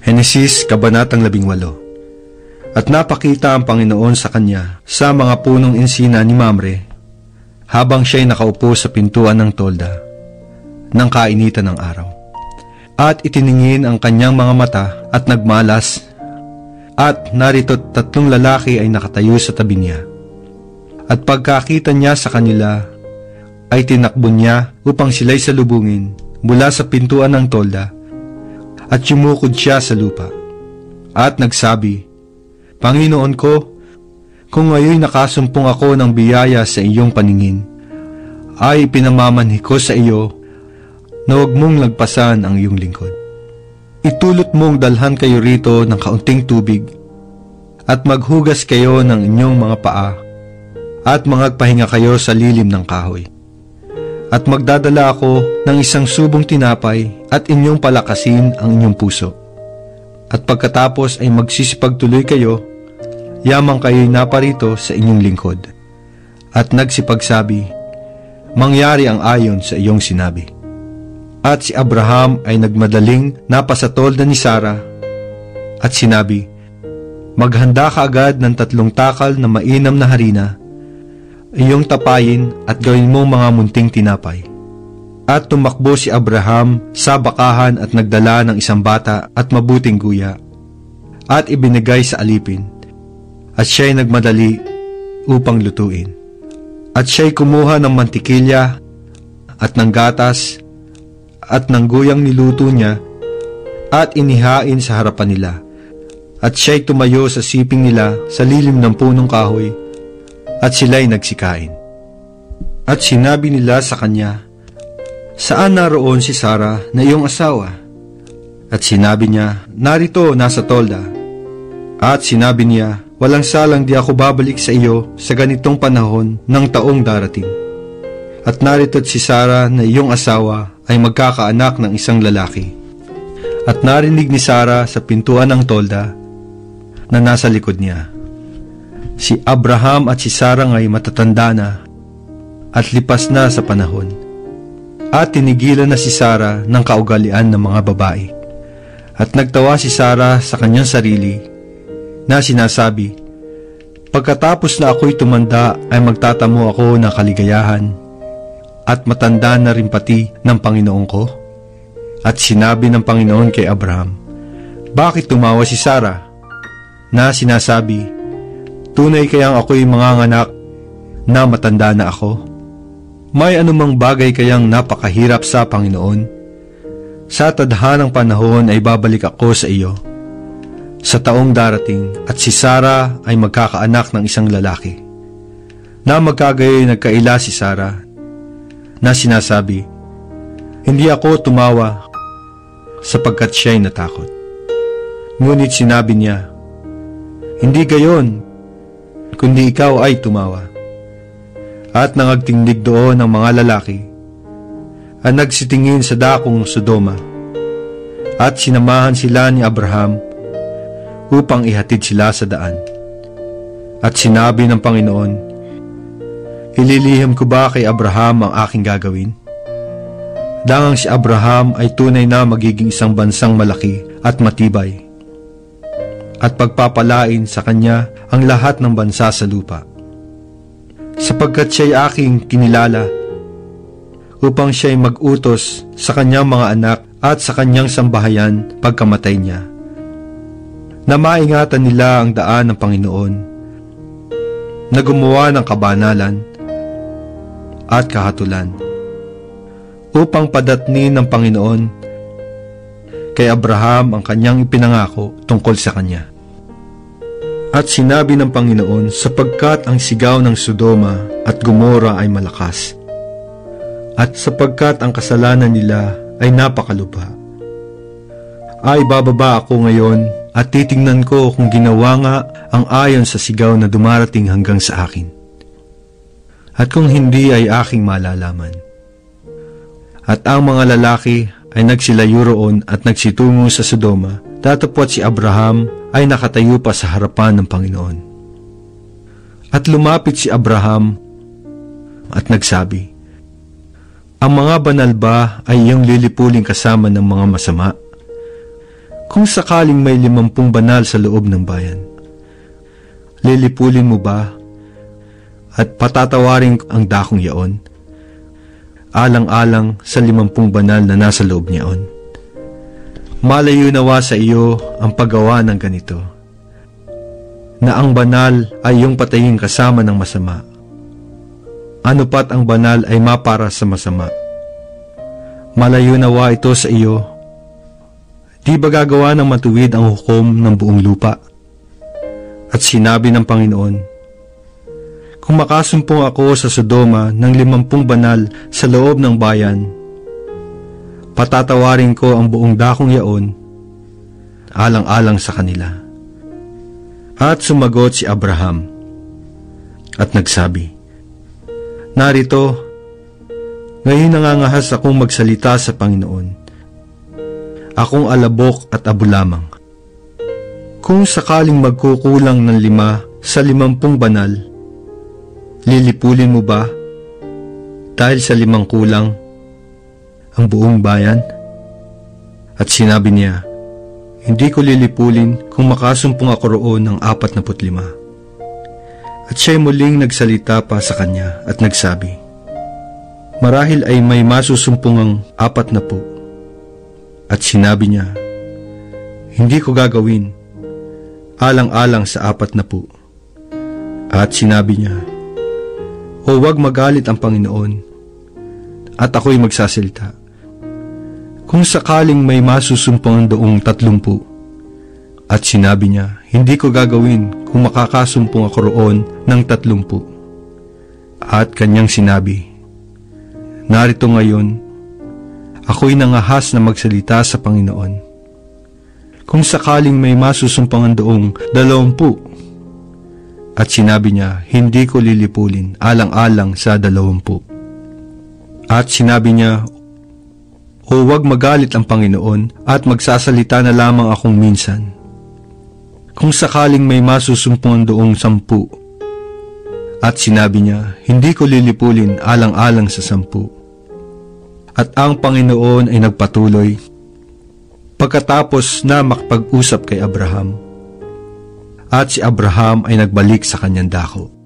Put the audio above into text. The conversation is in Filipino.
Henesis, Kabanatang 18. At napakita ang Panginoon sa kanya sa mga punong insina ni Mamre, habang siya'y nakaupo sa pintuan ng tolda, ng kainitan ng araw. At itiningin ang kanyang mga mata at nagmalas, at narito't 3 lalaki ay nakatayo sa tabi niya. At pagkakita niya sa kanila, ay tinakbo niya upang sila'y salubungin mula sa pintuan ng tolda, at yumukod siya sa lupa. At nagsabi, Panginoon ko, kung ngayon nakasumpong ako ng biyaya sa iyong paningin, ay pinamamanhi ko sa iyo na huwag mong lagpasan ang iyong lingkod. Itulot mong dalhan kayo rito ng kaunting tubig, at maghugas kayo ng inyong mga paa, at magpahinga kayo sa lilim ng kahoy. At magdadala ako ng isang subong tinapay at inyong palakasin ang inyong puso. At pagkatapos ay magsisipagtuloy kayo, yamang kayo'y naparito sa inyong lingkod. At nagsipagsabi, mangyari ang ayon sa iyong sinabi. At si Abraham ay nagmadaling napasatolda ni Sarah at sinabi, maghanda ka agad ng 3 takal na mainam na harina, iyong tapayin at gawin mong mga munting tinapay. At tumakbo si Abraham sa bakahan at nagdala ng isang bata at mabuting guya, at ibinigay sa alipin, at siya'y nagmadali upang lutuin. At siya'y kumuha ng mantikilya at ng gatas at ng guyang niluto niya, at inihain sa harapan nila. At siya'y tumayo sa siping nila sa lilim ng punong kahoy, at sila'y nagsikain. At sinabi nila sa kanya, saan naroon si Sarah na iyong asawa? At sinabi niya, narito, nasa tolda. At sinabi niya, walang salang di ako babalik sa iyo sa ganitong panahon ng taong darating. At narito't si Sarah na iyong asawa ay magkakaanak ng isang lalaki. At narinig ni Sarah sa pintuan ng tolda na nasa likod niya. Si Abraham at si Sarah ay matatanda na at lipas na sa panahon. At tinigilan na si Sarah ng kaugalian ng mga babae. At nagtawa si Sarah sa kanyang sarili na sinasabi, pagkatapos na ako'y tumanda ay magtatamo ako ng kaligayahan at matanda na rin pati ng Panginoon ko. At sinabi ng Panginoon kay Abraham, bakit tumawa si Sarah? Na sinasabi, tunay kayang ako'y manganganak na matanda na ako? May anumang bagay kayang napakahirap sa Panginoon? Sa tadhanang panahon ay babalik ako sa iyo sa taong darating, at si Sarah ay magkakaanak ng isang lalaki. Na magkagayoy nagkaila si Sarah, na sinasabi, hindi ako tumawa sapagkat siya'y natakot. Ngunit sinabi niya, hindi gayon, kundi ikaw ay tumawa. At nangagtingdig doon ang mga lalaki at nagsitingin sa dakong Sodoma, at sinamahan sila ni Abraham upang ihatid sila sa daan. At sinabi ng Panginoon, ililihim ko ba kay Abraham ang aking gagawin? Dangang si Abraham ay tunay na magiging isang bansang malaki at matibay, at pagpapalain sa kanya ang lahat ng bansa sa lupa. Sapagkat siya'y aking kinilala, upang siya'y mag-utos sa kanyang mga anak at sa kanyang sambahayan pagkamatay niya, na maingatan nila ang daan ng Panginoon, na gumawa ng kabanalan at kahatulan, upang padatnin ng Panginoon kay Abraham ang kanyang ipinangako tungkol sa kanya. At sinabi ng Panginoon, sapagkat ang sigaw ng Sodoma at Gomora ay malakas, at sapagkat ang kasalanan nila ay napakalupa, ay bababa ako ngayon at titingnan ko kung ginawa nga ang ayon sa sigaw na dumarating hanggang sa akin, at kung hindi ay aking malalaman. At ang mga lalaki ay nagsilayo roon at nagsitungo sa Sodoma, datapwat si Abraham ay nakatayo pa sa harapan ng Panginoon. At lumapit si Abraham at nagsabi, ang mga banal ba ay iyong lilipuling kasama ng mga masama? Kung sakaling may 50 banal sa loob ng bayan, lilipulin mo ba at patatawarin ang dakong yaon, alang-alang sa 50 banal na nasa loob niyaon? Malayo nawa sa iyo ang paggawa ng ganito, na ang banal ay iyong patayin kasama ng masama. Ano pat ang banal ay mapara sa masama. Malayo nawa ito sa iyo. Di ba gagawa ng matuwid ang hukom ng buong lupa? At sinabi ng Panginoon, kung makasumpong ako sa Sodoma ng 50 banal sa loob ng bayan, patatawarin ko ang buong dakong yaon, alang-alang sa kanila. At sumagot si Abraham at nagsabi, narito, ngayon nangangahas akong magsalita sa Panginoon. Akong alabok at abo lamang. Kung sakaling magkukulang ng 5 sa 50 banal, lilipulin mo ba dahil sa 5 kulang ang buong bayan? At sinabi niya, hindi ko lilipulin kung makasumpong ako roon ng 45. At siya'y muling nagsalita pa sa kanya at nagsabi, marahil ay may masusumpong ang 40. At sinabi niya, hindi ko gagawin, alang-alang sa 40. At sinabi niya, o wag magalit ang Panginoon, at ako'y magsasalita. Kung sakaling may masusumpong doong 30, at sinabi niya, hindi ko gagawin kung makakasumpong ako roon ng 30. At kanyang sinabi, narito ngayon, ako'y nangahas na magsalita sa Panginoon. Kung sakaling may masusumpangan doong 20, at sinabi niya, hindi ko lilipulin, alang-alang sa 20. At sinabi niya, o wag magalit ang Panginoon at magsasalita na lamang akong minsan. Kung sakaling may masusumpungan doong 10, at sinabi niya, hindi ko lilipulin alang-alang sa 10. At ang Panginoon ay nagpatuloy, pagkatapos na makipag-usap kay Abraham, at si Abraham ay nagbalik sa kanyang dako.